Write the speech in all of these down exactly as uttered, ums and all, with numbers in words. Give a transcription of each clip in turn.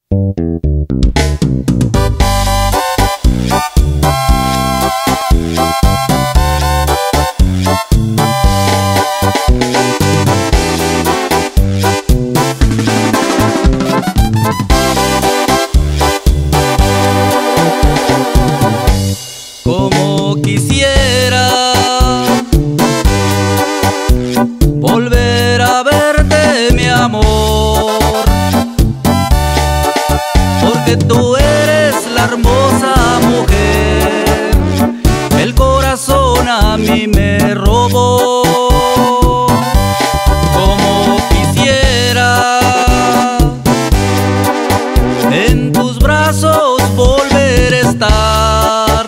Como quisiera volver a verte, mi amor, porque tú eres la hermosa mujer, el corazón a mí me robó. Como quisiera en tus brazos volver a estar,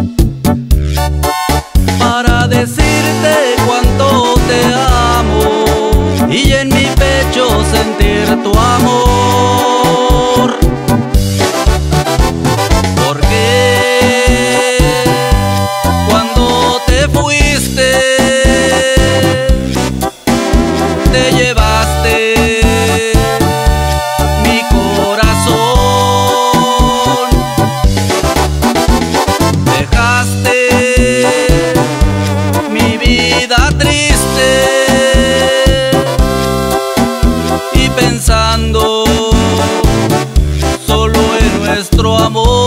para decirte cuánto te amo y en mi pecho sentir tu amor. Porque cuando te fuiste, te llevaste mi corazón, dejaste mi vida triste y pensando solo en nuestro amor.